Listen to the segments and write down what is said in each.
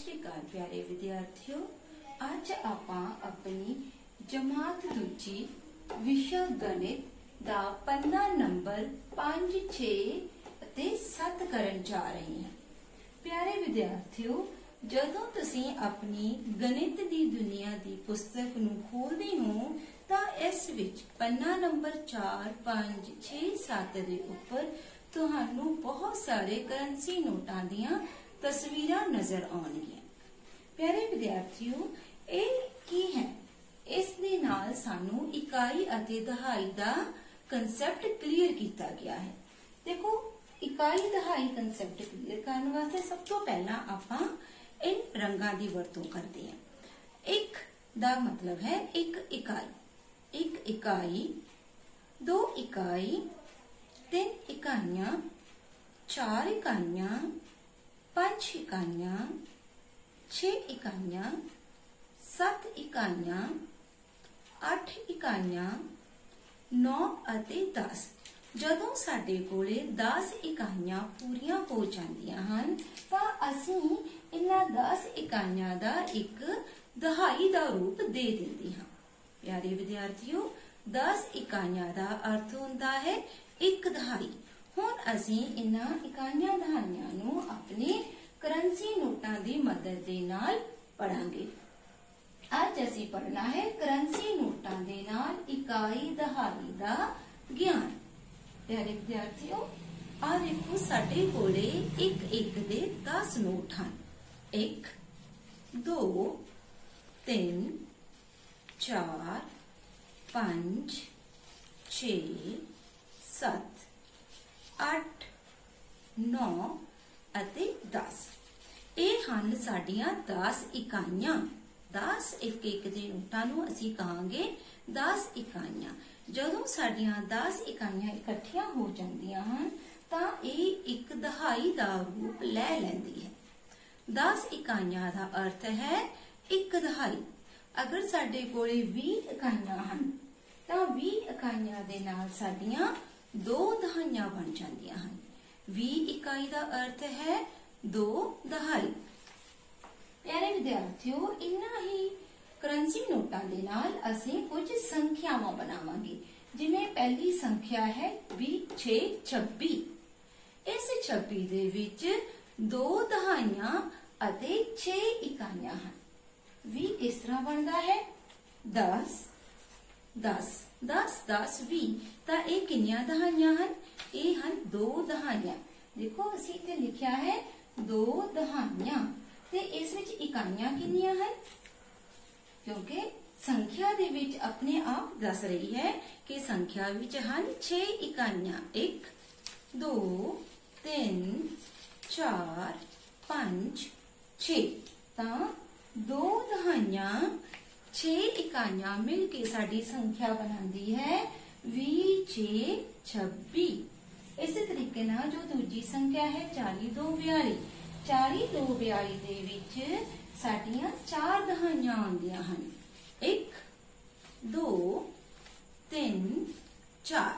श्री अकाल प्यारे विद्यार्थियों, अज आपां अपनी जमात दूजी विषय गणित दा पन्ना नंबर 5, 6 ਅਤੇ 7 ਕਰਨ ਜਾ ਰਹੇ ਹਾਂ। प्यारे विद्यार्थियों, ਜਦੋਂ ਤੁਸੀਂ ਆਪਣੀ गणित ਦੀ ਦੁਨੀਆ ਦੀ ਪੁਸਤਕ ਨੂੰ ਖੋਲਦੇ ਹੋ ਤਾਂ ਇਸ ਵਿੱਚ पन्ना नंबर 4, 5, 6, 7 ਦੇ ਉੱਪਰ ਤੁਹਾਨੂੰ ਬਹੁਤ ਸਾਰੇ ਕਰੰਸੀ ਨੋਟਾਂ ਦੀਆਂ तस्वीरां नजर आउणगीਆਂ। प्यारे विद्यार्थियों, ਇਹ ਕੀ ਹੈ? ਇਸ ਦੇ ਨਾਲ ਸਾਨੂੰ ਇਕਾਈ ਅਤੇ ਦਹਾਈ ਦਾ ਕਨਸੈਪਟ ਕਲੀਅਰ ਕੀਤਾ ਗਿਆ ਹੈ। ਦੇਖੋ, ਇਕਾਈ ਦਹਾਈ ਕਨਸੈਪਟ ਕਲੀਅਰ ਕਰਨ ਵਾਸਤੇ ਸਭ ਤੋਂ ਪਹਿਲਾਂ ਆਪਾਂ इन रंगां ਦੀ ਵਰਤੋਂ ਕਰਦੇ ਹਾਂ। ਇੱਕ ਦਾ ਮਤਲਬ ਹੈ ਇੱਕ ਇਕਾਈ, ਇੱਕ ਇਕਾਈ, ਦੋ ਇਕਾਈ, ਤਿੰਨ ਇਕਾਈਆਂ, ਚਾਰ ਇਕਾਈਆਂ, 5 इकाइयां, 6 इकाइयां, 7 इकाइयां, 8 इकाइयां, 9 ਅਤੇ 10। ਜਦੋਂ ਸਾਡੇ ਕੋਲੇ 10 ਇਕਾਈਆਂ ਪੂਰੀਆਂ ਹੋ ਜਾਂਦੀਆਂ ਹਨ ਤਾਂ ਅਸੀਂ ਇਹਨਾਂ 10 ਇਕਾਈਆਂ ਦਾ ਇੱਕ ਦਹਾਈ ਦਾ ਰੂਪ ਦੇ ਦਿੰਦੇ ਹਾਂ। ਪਿਆਰੇ ਵਿਦਿਆਰਥੀਓ, 10 ਇਕਾਈਆਂ ਦਾ ਅਰਥ ਹੁੰਦਾ ਹੈ ਇੱਕ ਦਹਾਈ। ਹੁਣ ਅਸੀਂ ਇਹਨਾਂ ਇਕਾਈਆਂ ਦਹਾਈਆਂ ਨੂੰ ਆਪਣੇ ਕਰੰਸੀ ਨੋਟਾਂ ਦੀ ਮਦਦ ਦੇ ਨਾਲ ਪੜਾਂਗੇ। ਅੱਜ ਅਸੀਂ ਪੜਨਾ ਹੈ ਕਰੰਸੀ ਨੋਟਾਂ ਦੇ ਨਾਲ ਇਕਾਈ ਦਹਾਈ ਦਾ ਗਿਆਨ। ਪਿਆਰੇ ਵਿਦਿਆਰਥੀਓ, ਆ ਦੇਖੋ, ਸਾਡੇ ਕੋਲੇ ਇੱਕ ਦੇ 10 ਨੋਟ ਹਨ। 1, 2, 3, 4, 5, 6, 7, 8, 9 ਅਤੇ 10। ਇਹ ਹਨ ਸਾਡੀਆਂ 10 ਇਕਾਈਆਂ। 10 ਇੱਕ ਦੇ ਨੋਟਾਂ ਨੂੰ ਅਸੀਂ ਕਹਾਂਗੇ 10 ਇਕਾਈਆਂ। ਜਦੋਂ ਸਾਡੀਆਂ 10 ਇਕਾਈਆਂ ਇਕੱਠੀਆਂ ਹੋ ਜਾਂਦੀਆਂ ਹਨ ਤਾਂ ਇਹ ਇੱਕ ਦਹਾਈ ਦਾ ਰੂਪ ਲੈ ਲੈਂਦੀ ਹੈ। 10 ਇਕਾਈਆਂ ਦਾ ਅਰਥ ਹੈ ਇੱਕ ਦਹਾਈ। ਅਗਰ ਸਾਡੇ ਕੋਲੇ 20 ਇਕਾਈਆਂ ਹਨ ਤਾਂ 20 ਇਕਾਈਆਂ ਦੇ ਨਾਲ ਸਾਡੀਆਂ 2 ਦਹਾਈਆਂ ਬਣ ਜਾਂਦੀਆਂ ਹਨ। 20 ਇਕਾਈ ਦਾ ਅਰਥ ਹੈ 2 ਦਹਾਈ। ਪਿਆਰੇ ਵਿਦਿਆਰਥੀਓ, ਇਨ੍ਹਾਂ ਹੀ ਕਰੰਸੀ ਨੋਟਾਂ ਦੇ ਨਾਲ ਅਸੀਂ ਕੁਝ ਸੰਖਿਆਵਾਂ ਬਣਾਵਾਂਗੇ। ਜਿਵੇਂ ਪਹਿਲੀ ਸੰਖਿਆ ਹੈ 20, 6, 26। ਇਸ 26 ਦੇ ਵਿੱਚ 2 ਦਹਾਈਆਂ ਅਤੇ 6 ਇਕਾਈਆਂ ਹਨ। 20 ਕਿਸ ਤਰ੍ਹਾਂ ਬਣਦਾ ਹੈ? 10, 10, 10, 10, 20। ਤਾਂ ਇਹ ਕਿੰਨੀਆਂ ਦਹਾਈਆਂ ਹਨ? ਇਹ ਹਨ 2 ਦਹਾਈਆਂ। ਦੇਖੋ, ਅਸੀਂ ਇੱਥੇ ਲਿਖਿਆ ਹੈ 2 ਦਹਾਈਆਂ ਤੇ ਇਸ ਵਿੱਚ ਇਕਾਈਆਂ ਕਿੰਨੀਆਂ ਹਨ? ਕਿਉਂਕਿ ਸੰਖਿਆ ਦੇ ਵਿੱਚ ਆਪਣੇ ਆਪ ਦੱਸ ਰਹੀ ਹੈ ਕਿ ਸੰਖਿਆ ਵਿੱਚ ਹਨ 6 ਇਕਾਈਆਂ। 1, 2, 3, 4, 5, 6। ਤਾਂ 2 ਦਹਾਈਆਂ 6 ਇਕਾਈਆਂ ਮਿਲ ਕੇ ਸਾਡੀ ਸੰਖਿਆ ਬਣਾਉਂਦੀ ਹੈ 20, 6, 26। ਇਸੇ ਤਰੀਕੇ ਨਾਲ ਜੋ ਦੂਜੀ ਸੰਖਿਆ ਹੈ 40, 2, 42। 40, 2, 42 ਦੇ ਵਿੱਚ ਸਾਡੀਆਂ 4 ਦਹਾਈਆਂ ਆਉਂਦੀਆਂ ਹਨ। 1, 2, 3, 4।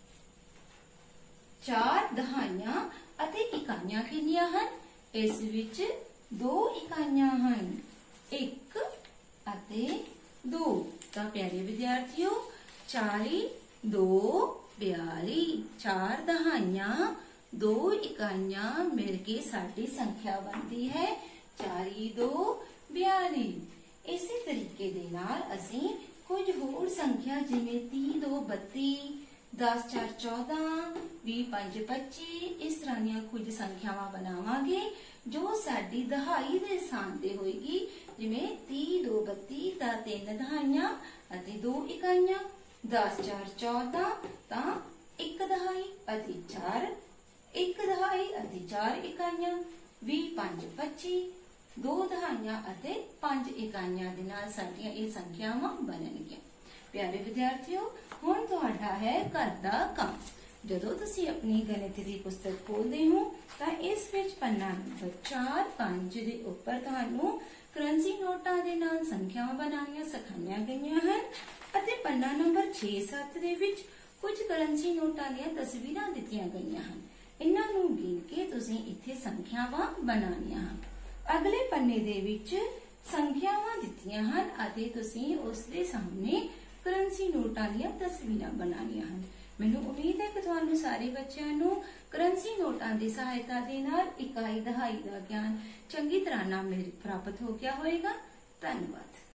4 ਦਹਾਈਆਂ ਅਤੇ ਇਕਾਈਆਂ ਕਿੰਨੀਆਂ ਹਨ? ਇਸ ਵਿੱਚ 2 ਇਕਾਈਆਂ ਹਨ, 1 ਅਤੇ 2। ਤਾਂ ਪਿਆਰੇ ਵਿਦਿਆਰਥੀਓ, 40, 2, 42, 4 ਦਹਾਈਆਂ, 2 ਇਕਾਈਆਂ ਮਿਲ ਕੇ ਸਾਡੀ ਸੰਖਿਆ ਬਣਦੀ ਹੈ 40, 2, 42। ਇਸੇ ਤਰੀਕੇ ਦੇ ਨਾਲ ਅਸੀਂ ਕੁਝ ਹੋਰ ਸੰਖਿਆ ਜਿਵੇਂ 30, 2, 32, 10, 4, 14, 20, 5, 25 ਇਸ ਤਰ੍ਹਾਂ ਦੀਆਂ ਕੁਝ ਸੰਖਿਆਵਾਂ ਬਣਾਵਾਂਗੇ ਜੋ ਸਾਡੀ ਦਹਾਈ ਦੇ ਸਥਾਨ ਤੇ ਹੋਏਗੀ। ਜਿਵੇਂ 30, 2, 32 ਤਾਂ 3 ਦਹਾਈਆਂ ਅਤੇ 2 ਇਕਾਈਆਂ। 10, 4, 14 ਤਾਂ 1 ਦਹਾਈ ਅਤੇ 4 1 ਦਹਾਈ ਅਤੇ 4 ਇਕਾਈਆਂ। 20, 5, 25 2 ਦਹਾਈਆਂ ਅਤੇ 5 ਇਕਾਈਆਂ ਦੇ ਨਾਲ ਸਾਡੀਆਂ ਇਹ ਸੰਖਿਆਵਾਂ ਬਣਨਗੀਆਂ। ਪਿਆਰੇ ਵਿਦਿਆਰਥੀਓ, ਹੁਣ ਤੁਹਾਡਾ ਹੈ ਘਰ ਦਾ ਕੰਮ। ਜਦੋਂ ਤੁਸੀਂ ਆਪਣੀ ਗਣਿਤ ਦੀ ਪੁਸਤਕ ਖੋਲਦੇ ਹੋ ਤਾਂ ਇਸ ਵਿੱਚ ਪੰਨਾ ਨੰਬਰ 4, 5 ਦੇ ਉੱਪਰ ਤੁਹਾਨੂੰ ਕਰੰਸੀ ਨੋਟਾਂ ਦੇ ਨਾਲ ਸੰਖਿਆਵਾਂ ਬਣਾਉਣੀਆਂ ਸਿਖਾਈਆਂ ਗਈਆਂ ਹਨ ਅਤੇ ਪੰਨਾ ਨੰਬਰ 6, 7 ਦੇ ਵਿੱਚ ਕੁਝ ਕਰੰਸੀ ਨੋਟਾਂ ਦੀਆਂ ਤਸਵੀਰਾਂ ਦਿੱਤੀਆਂ ਗਈਆਂ ਹਨ। ਇਹਨਾਂ ਨੂੰ ਗਿਣ ਕੇ ਤੁਸੀਂ ਇੱਥੇ ਸੰਖਿਆਵਾਂ ਬਣਾਉਣੀਆਂ ਹਨ। ਅਗਲੇ ਪੰਨੇ ਦੇ ਵਿੱਚ ਸੰਖਿਆਵਾਂ ਦਿੱਤੀਆਂ ਹਨ ਅਤੇ ਤੁਸੀਂ ਉਸ ਦੇ ਸਾਹਮਣੇ ਕਰੰਸੀ ਨੋਟਾਂ ਦੀਆਂ ਤਸਵੀਰਾਂ ਬਣਾਉਣੀਆਂ ਹਨ। ਮੈਨੂੰ ਉਮੀਦ ਹੈ ਕਿ ਤੁਹਾਨੂੰ ਸਾਰੇ ਬੱਚਿਆਂ ਨੂੰ ਕਰੰਸੀ ਨੋਟਾਂ ਦੀ ਸਹਾਇਤਾ ਦੇ ਨਾਲ ਇਕਾਈ ਦਹਾਈ ਦਾ ਗਿਆਨ ਚੰਗੀ ਤਰ੍ਹਾਂ ਨਾਲ ਪ੍ਰਾਪਤ ਹੋ ਗਿਆ ਹੋਵੇਗਾ। ਧੰਨਵਾਦ।